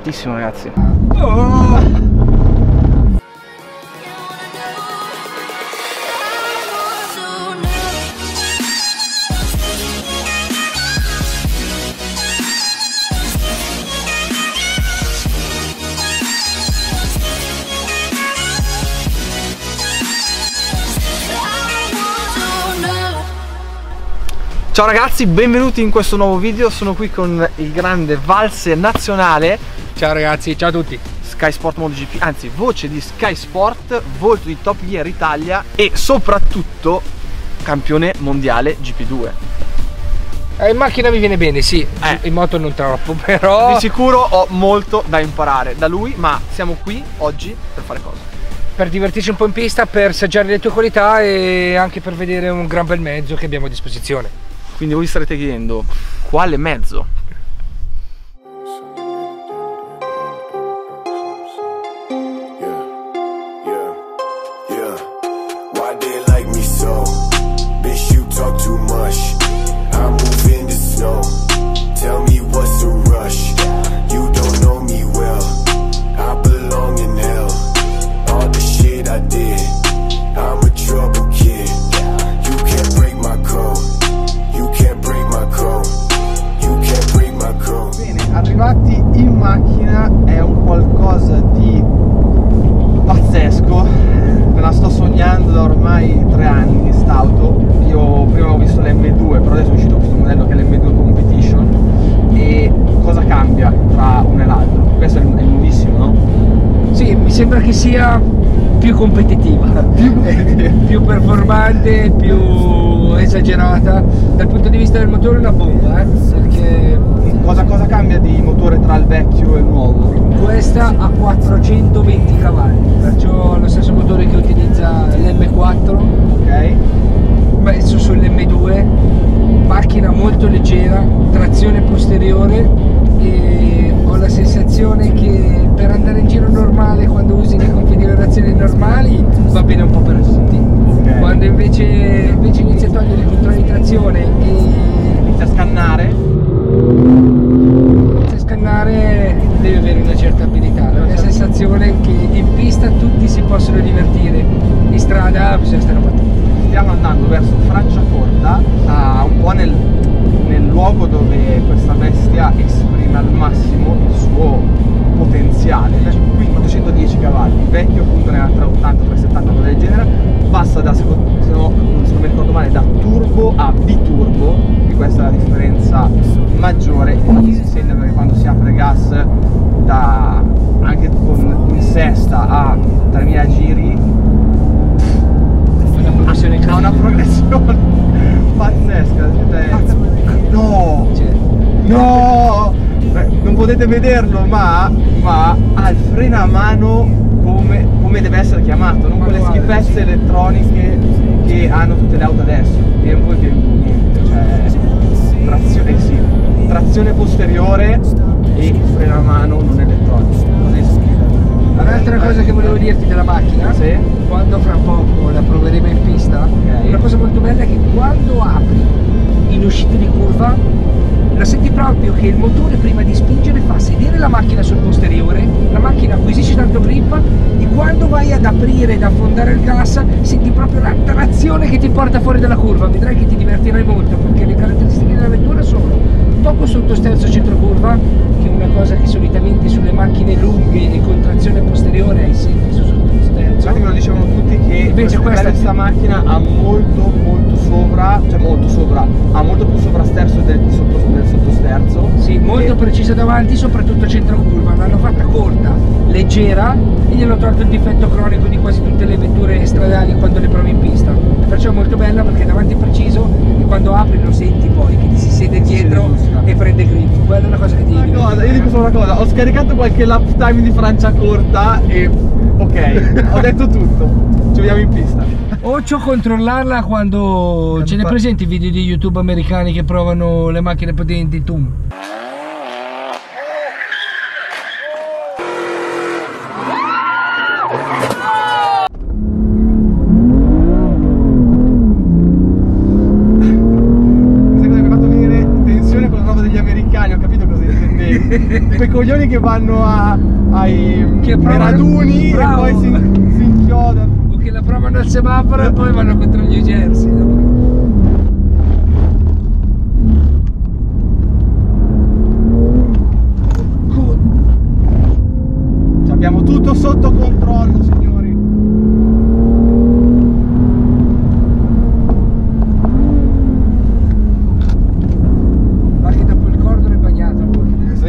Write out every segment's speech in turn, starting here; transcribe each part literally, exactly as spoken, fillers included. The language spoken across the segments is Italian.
fortissimo, ragazzi. Oh! Ciao ragazzi, benvenuti in questo nuovo video. Sono qui con il grande Valse nazionale. Ciao ragazzi, ciao a tutti. Sky Sport MotoGP, anzi voce di Sky Sport, volto di Top Gear Italia e soprattutto campione mondiale G P due. Eh, in macchina mi viene bene, sì, eh. in moto non troppo, però di sicuro ho molto da imparare da lui, ma siamo qui oggi per fare cosa? Per divertirci un po' in pista, per assaggiare le tue qualità e anche per vedere un gran bel mezzo che abbiamo a disposizione. Quindi voi starete chiedendo quale mezzo? Arrivati in macchina è un qualcosa di pazzesco, me la sto sognando da ormai tre anni st'auto. Io prima ho visto l'M due, però adesso è uscito questo modello che è l'M due Competition. E cosa cambia tra uno e l'altro? Questo è nuovissimo, no? Sì, mi sembra che sia più competitiva, più, più performante, più esagerata. Dal punto di vista del motore è una bomba, eh? Perché cosa, cosa cambia di motore tra il vecchio e il nuovo? Questa ha quattrocentoventi cavalli, perciò lo stesso motore che utilizza l'M quattro, ok, messo sull'M due, macchina molto leggera, trazione posteriore, e ho la sensazione che per andare in giro normale, quando usi le configurazioni normali, va bene un po' per tutti. Okay. Quando invece, invece inizia a togliere il controllo di trazione e inizia a scannare, inizia a scannare, devi avere una certa abilità. La mia sensazione è che in pista tutti si possono divertire, in strada bisogna stare attenti. Stiamo andando verso Franciacorta, a un po' nel, nel luogo dove questa bestia esprime al massimo il suo potenziale. Qui quattrocentodieci cavalli, il vecchio appunto ne ha tra ottanta e settanta, cosa del genere, passa da, se non, se non mi ricordo male, da turbo a biturbo, e questa è la differenza maggiore. Infatti si sente perché quando si apre gas da, anche con in sesta a tremila giri, ha una progressione pazzesca. No, no, non potete vederlo, ma, ma ha il freno a mano come, come deve essere chiamato, non quelle schifezze elettroniche che hanno tutte le auto adesso, tempo e tempo niente, cioè trazione, sì, trazione posteriore e freno a mano non elettronico. Un'altra cosa che volevo dirti della macchina, sì, quando fra poco la proveremo in pista, okay, una cosa molto bella è che quando apri in uscita di curva la senti proprio che il motore prima di spingere fa sedere la macchina sul posteriore, la macchina acquisisce tanto grip e quando vai ad aprire ed affondare il gas senti proprio la trazione che ti porta fuori dalla curva. Vedrai che ti divertirai molto perché le caratteristiche della vettura sono poco sottosterzo centrocurva, che è una cosa che solitamente sulle macchine lunghe e con trazione posteriore hai sempre su sottosterzo. Infatti me lo dicevano tutti che invece questa, questa macchina ha molto molto sopra, cioè molto sopra, ha molto più sovrasterzo del, sotto, del sottosterzo. Sì, molto e... precisa davanti, soprattutto centrocurva. L'hanno fatta corta, leggera e gli hanno tolto il difetto cronico di quasi tutte le vetture stradali quando le provi in pista. Perciò è molto bella perché davanti è preciso e quando apri lo senti poi che ti si siede dietro e prende grip. Quella è una cosa che ti una cosa, io dico solo una cosa, ho scaricato qualche lap time di Franciacorta e ok, ho detto tutto, ci vediamo in pista. Occhio a controllarla quando ce ne presenti i video di YouTube americani che provano le macchine potenti, tu. Questa cosa mi ha fatto venire tensione con la roba degli americani, ho capito cosa intendevi. quei coglioni che vanno a, ai, Che ai provano- raduni Bravo. e poi si, si inchiodano. O che la provano al semaforo e poi vanno contro gli Jersey. Abbiamo tutto sotto controllo, signori. Ma che dopo il cordolo è bagnato poi. Sì.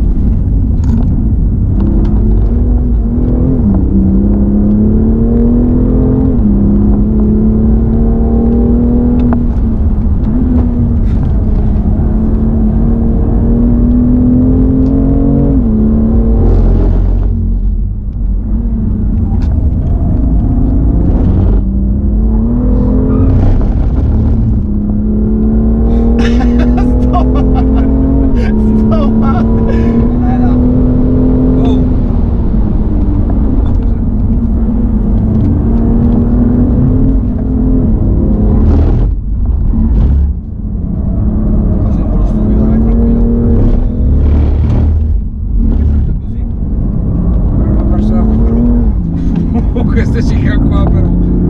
Questa cicca qua però.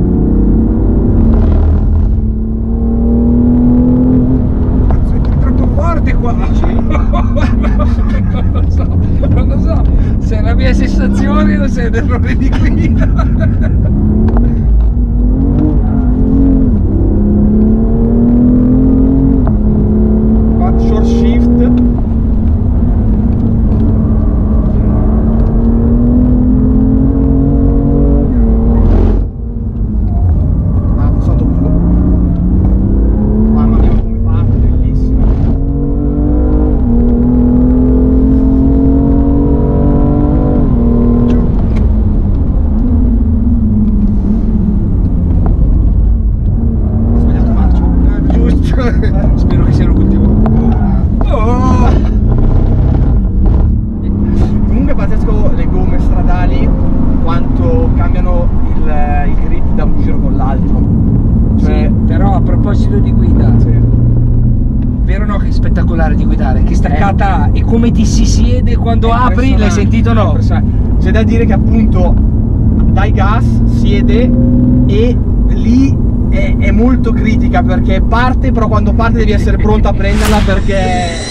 Cazzo, è troppo forte qua. Non lo so, non lo so se è la mia sensazione o se è un errore di guida. Qua short shift. Spero che sia l'ultimo. Oh! Comunque è pazzesco le gomme stradali quanto cambiano il, il grip da un giro con l'altro. Cioè, Sì, però a proposito di guida, sì. vero no che è spettacolare di guidare, che staccata ha e come ti si siede quando È apri, l'hai impressionante, sentito no? impressionante. C'è da dire che appunto dai gas siede e lì è, è molto critica perché parte, però quando parte devi essere pronto a prenderla perché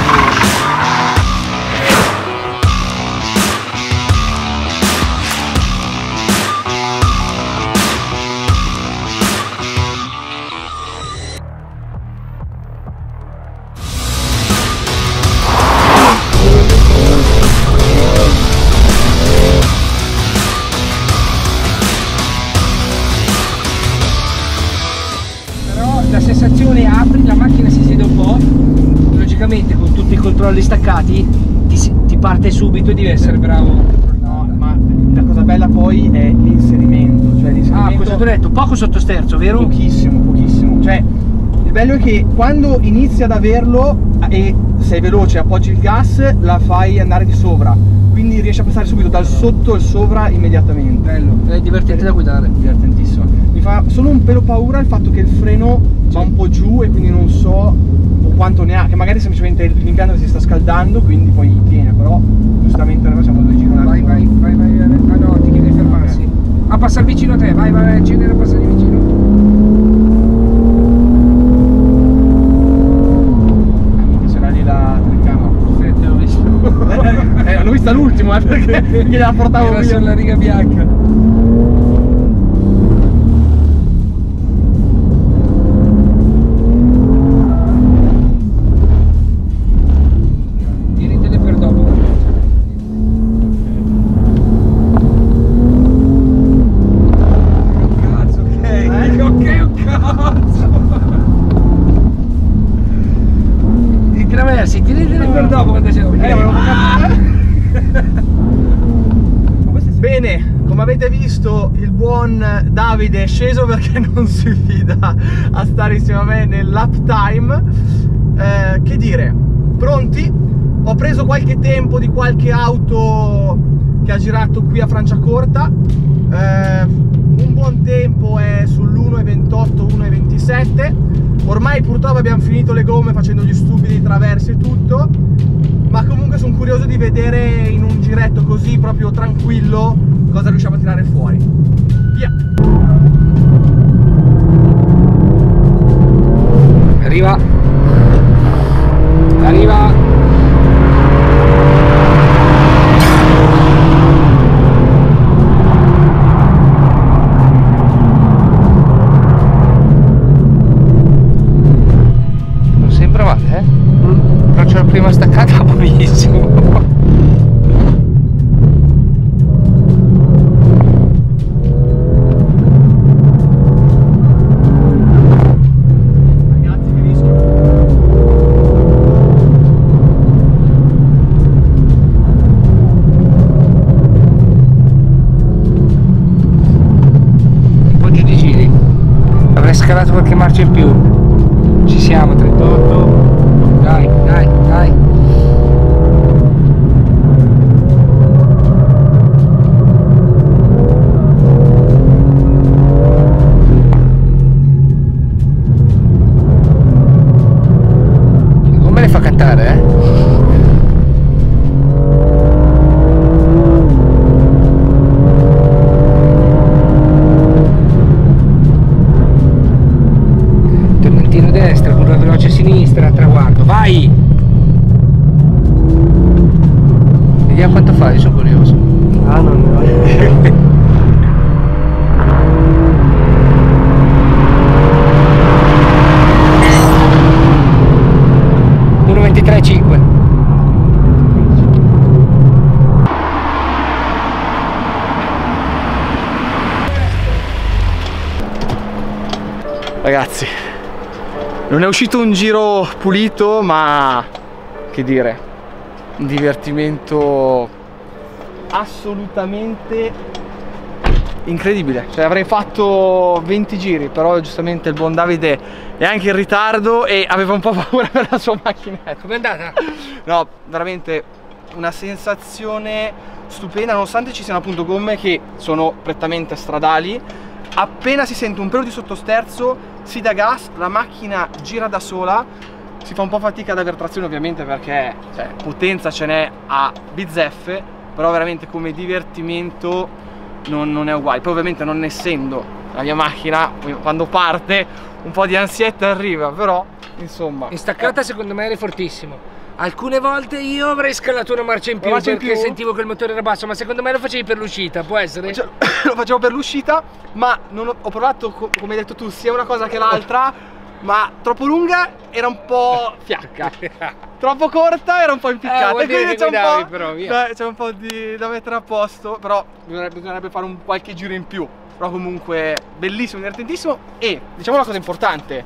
La sensazione apri, la macchina si siede un po', logicamente con tutti i controlli staccati ti, si- ti parte subito e devi essere bravo. no, ma la cosa bella poi è l'inserimento, cioè l'inserimento Ah, cosa ti ho detto? Poco sottosterzo, vero? pochissimo, pochissimo. Cioè, il bello è che quando inizi ad averlo e sei veloce, appoggi il gas, la fai andare di sopra. Quindi riesci a passare subito dal sotto al sopra immediatamente. Bello, è divertente da guidare. Divertentissimo. Mi fa solo un pelo paura il fatto che il freno va un po' giù e quindi non so quanto ne ha, che magari semplicemente l'impianto si sta scaldando, quindi poi tiene, però giustamente noi facciamo due giri un Vai, attimo. vai, vai, vai, vai. Ah no, ti chiede di fermarsi. Ah, passa vicino a te, vai, vai, vai, genere, passa di vicino. Mi piacerà lì la telecamera. Perfetto, l'ho visto. Eh, l'ho vista l'ultimo, eh, perché gliela portavo Era via. sulla riga bianca. Tienitele per dopo. Cazzo, ok. Eh? Ok, un cazzo. I traversi, tienitele per dopo quando c'è. Eh, volevo Bene, come avete visto il buon Davide è sceso perché non si fida a stare insieme a me nell'lap time. Eh, che dire, pronti? Ho preso qualche tempo di qualche auto che ha girato qui a Franciacorta. Eh, un buon tempo è sull'uno e ventotto, uno e ventisette. Ormai purtroppo abbiamo finito le gomme facendo gli stupidi traversi e tutto, ma comunque sono vedere in un giretto così proprio tranquillo cosa riusciamo a tirare fuori. Via! Arriva! Arriva! Prima staccata buonissimo. Ragazzi, che rischio. Un po' giù di giri. Avrei scalato qualche marcia in più. Ci siamo, trentotto. Dai, dai, dai. Come le fa cantare, eh? Tormentino destra, curva veloce a sinistra, traguardo, vai! Vediamo quanto fai, sono curioso. Ah, non ne ho idea. uno ventitré cinque. Ragazzi, non è uscito un giro pulito, ma che dire, un divertimento assolutamente incredibile. Cioè avrei fatto venti giri, però giustamente il buon Davide è anche in ritardo e aveva un po' paura per la sua macchinetta. Com'è andata? No, veramente una sensazione stupenda, nonostante ci siano appunto gomme che sono prettamente stradali. Appena si sente un pelo di sottosterzo si dà gas, la macchina gira da sola, si fa un po' fatica ad avere trazione ovviamente perché cioè, potenza ce n'è a bizzeffe, però veramente come divertimento non, non è uguale. Poi ovviamente non essendo la mia macchina, quando parte un po' di ansietta arriva, però insomma. In staccata eh. secondo me eri fortissimo. Alcune volte io avrei scalato una marcia in più marcia in perché più? sentivo che il motore era basso, ma secondo me lo facevi per l'uscita, può essere? Cioè, lo facevo per l'uscita, ma non ho, ho provato, come hai detto tu, sia una cosa che l'altra, ma troppo lunga era un po' fiacca, troppo corta era un po' impiccata, eh, e quindi c'è un, però, via. un po' di, da mettere a posto, però bisognerebbe, bisognerebbe fare un qualche giro in più. Però comunque bellissimo, divertentissimo e diciamo una cosa importante,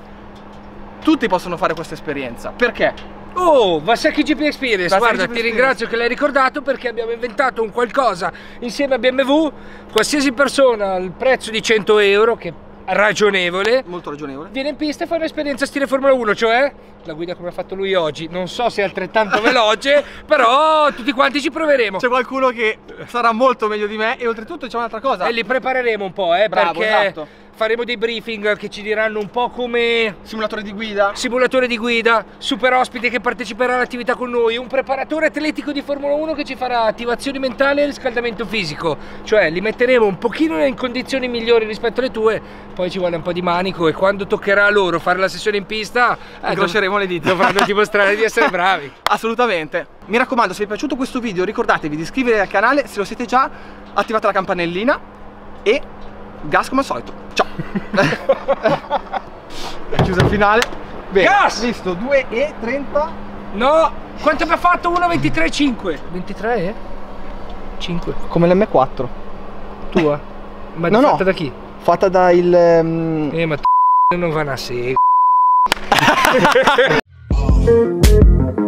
tutti possono fare questa esperienza, perché? Oh, Vasecchi G P Experience, Vasecchi guarda, G P ti Experience. ringrazio che l'hai ricordato perché abbiamo inventato un qualcosa insieme a B M W, qualsiasi persona al prezzo di cento euro, che è ragionevole, molto ragionevole, viene in pista e fa un'esperienza stile Formula uno, cioè la guida come ha fatto lui oggi, non so se è altrettanto veloce, però tutti quanti ci proveremo. C'è qualcuno che sarà molto meglio di me e oltretutto c'è un'altra cosa. E li prepareremo un po', eh, Bravo, perché esatto. faremo dei briefing che ci diranno un po' come Simulatore di guida, simulatore di guida, super ospite che parteciperà all'attività con noi, un preparatore atletico di Formula uno che ci farà attivazione mentale e riscaldamento fisico, cioè li metteremo un pochino in condizioni migliori rispetto alle tue, poi ci vuole un po' di manico e quando toccherà a loro fare la sessione in pista eh, incroceremo le dita, dovranno dimostrare di essere bravi. Assolutamente. Mi raccomando, se vi è piaciuto questo video ricordatevi di iscrivervi al canale, se lo siete già attivate la campanellina e gas come al solito. Ciao. È chiusa il finale. Bene, Gas! visto due e trenta. No, quanto abbiamo fatto? uno ventitré cinque. ventitré eh? cinque. Come l'M quattro. Tua? Ma no, fatta no. da chi? Fatta da il um... Eh, ma non va a sega.